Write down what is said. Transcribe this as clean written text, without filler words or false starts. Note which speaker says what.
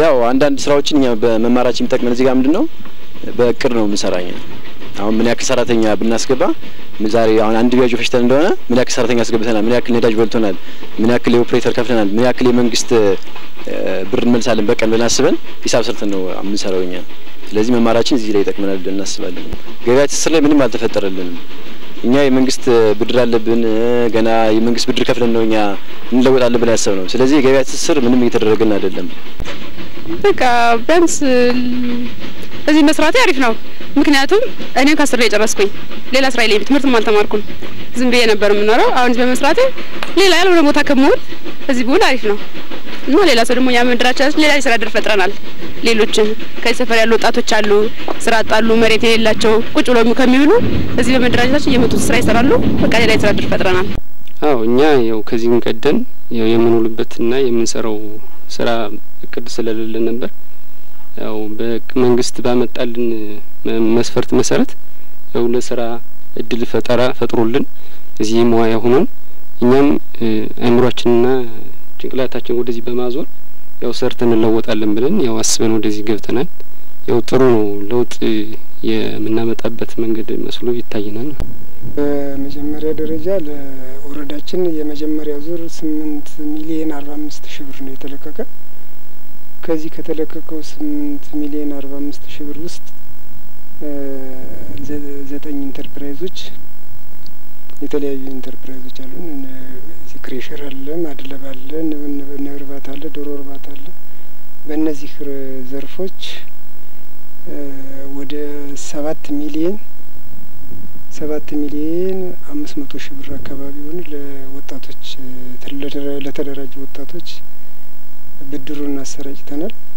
Speaker 1: ያው አንዳንድ ስራዎችን እኛ በመማራችን የሚጠቅመን እዚህ ጋር ምንድነው በእቅድ ነው የምንሰራኛ አሁን ምን ያክል ሰራተኛ ብናስገባ ዛሬ አሁን አንድ ቢያጆ ፈሽተን እንደሆነ ምን ያክል ሰራተኛ አስገብተናል ምን ያክል ነዳጅ በልቶናል ምን ያክል የኦፕሬተር ከፍለናል ምን ያክል የመንግስት ብር እንመልሳለን በቀን ብለን አስበን ሂሳብ ሰርተን ነው የምንሰራውኛ ስለዚህ መማራችን እዚህ ላይ ይጠቅመናል ብለን እናስባለን ገበያ ትስስር ላይ ምንም አልተፈጠረልንም እኛ የመንግስት ብድር አለብን ገና የመንግስት ብድር ከፍለን ነው እኛ እንለወጣለን ብለን ያሰብነው ስለዚህ የገበያ ትስስር ምንም እየተደረገልን አይደለም
Speaker 2: በቃ ቢያንስ እዚህ መስራት አሪፍ ነው ምክንያቱም እኔ ከስራ የጨረስኩኝ ሌላ ስራ ላይ ትምህርትም አልተማርኩም ዝም ብዬ ነበር የምኖረው አሁን በመስራቴ ሌላ ያልሆነ ቦታ ከመሆን እዚህ ብሆን አሪፍ ነው እና ሌላ ሰው ደግሞ ያመንድራቻችን ሌላ ስራ ድር ፈጥረናል ሌሎችን ከሰፈር ያሉ ወጣቶች አሉ ስራ አጣሉ መሬት የሌላቸው ቁጭ ብለው ከሚውሉ እዚህ በመድራቻችን የመጡ ስራ ይሰራሉ በቃ ሌላ ስራ ድር ፈጥረናል
Speaker 3: አዎ እኛ ያው ከዚህም ቀደም ያው የምንውልበትና የምንሰራው ስራ እቅድ ስለሌለ ነበር ያው በመንግስት ባመጣልን መስፈርት መሰረት ያው ለስራ እድል ፈጥሮልን እዚህ ሙያ ሆነን እኛም አእምሮአችንና ጭንቅላታችን ወደዚህ በማዞር ያው ሰርተን እንለወጣለን ብለን ያው አስበን ወደዚህ ገብተናል ያው ጥሩ ነው ለውጥ የምናመጣበት መንገድ መስሎ ይታየናል
Speaker 4: በመጀመሪያ ደረጃ ለወረዳችን የመጀመሪያው ዙር 8 ሚሊዮን 45 ሺህ ብር ነው የተለቀቀ ከዚህ ከተለቀቀው 8 ሚሊዮን 45 ሺህ ብር ውስጥ 9 ኢንተርፕራይዞች የተለያዩ ኢንተርፕራይዞች አሉ እዚህ ክሬሸር አለ ማድለብ አለ ንብ እርባታ አለ ዶሮ እርባታ አለ በእነዚህ ዘርፎች ወደ 7 ሚሊዮን 500 ሺህ ብር አካባቢ ሆነ ለወጣቶች ለተደራጁ ወጣቶች ብድሩን አሰራጭተናል